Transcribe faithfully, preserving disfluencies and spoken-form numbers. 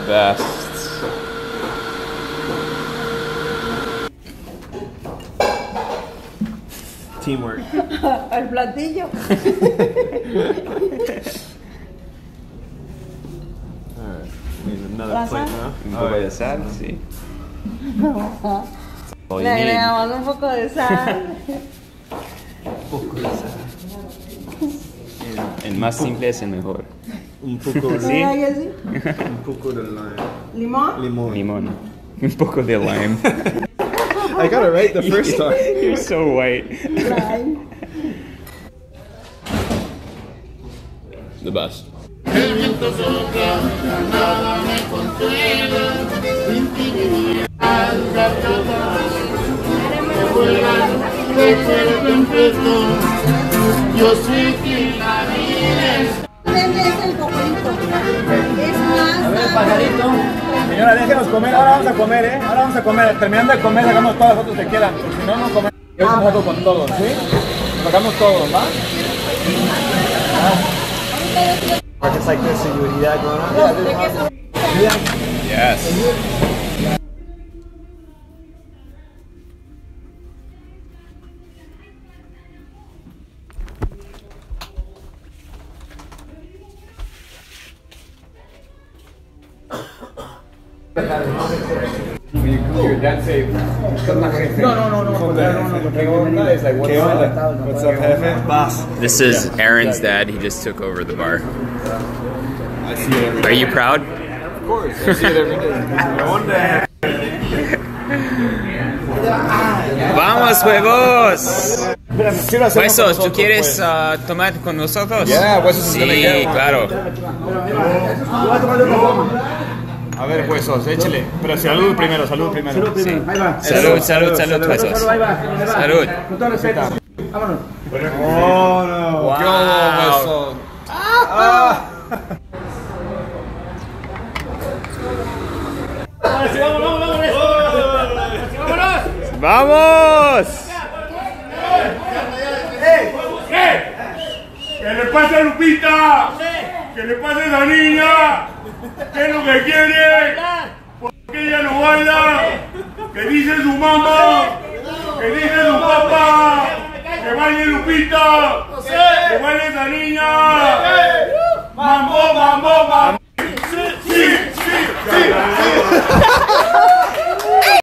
best. Teamwork. El platillo. Alright, need another La plate sal. now. Un poco de sal, sí. All Le you need. agregamos un poco de sal. Un poco de sal. El más simple es el mejor. Un poco de, Sí. ¿Verdad que sí? un poco de lime. ¿Limón? Limón. Limón. Un poco de lime. I got it right the first time. You're so white. Lime. The best. El viento sopla, nada me consuela, sin ti vivir al garganta, me vuelan de cuerpo en cuerpo, yo sé que la vida es... Este es el cocolito. Es más. A ver, pajarito. Señora, déjenos comer. Ahora vamos a comer, ¿eh? Ahora vamos a comer. Terminando de comer, sacamos todas las fotos que quieran. Si no, no comemos. Yo me saco con todos, ¿sí? Sacamos todos, ¿va? It's like this seguridad going on. Yes. No, no, no, no. No, What's up, jefe? Boss. This is Aaron's dad. He just took over the bar. I see it every day. Are you proud? Of course, I see it every day. One day. ¡Vamos, huevos! Huesos, ¿tú quieres uh, tomar con nosotros? Yeah, huesos is gonna Sí, get- claro. A ver, huesos, échale. Pero salud primero, salud primero. Sí. Ahí va. Salud, salud, salud, huesos. Ahí va, ahí va. Salud. Con todo respeto. Vámonos. Oh no. Wow. Yo hueso. Ah. Vámonos, vámonos, vámonos. ¡Vamos! ¡Que le pase a Lupita! ¡Que le pase a esa niña! ¿Qué es lo que quiere? ¿Por qué ella no baila? ¿Qué dice su mamá? ¿Qué dice su papá? ¡Que baile Lupita! ¡Que baile esa niña! ¡Mambo, mambo, mambo! ¡Sí, sí, sí! sí.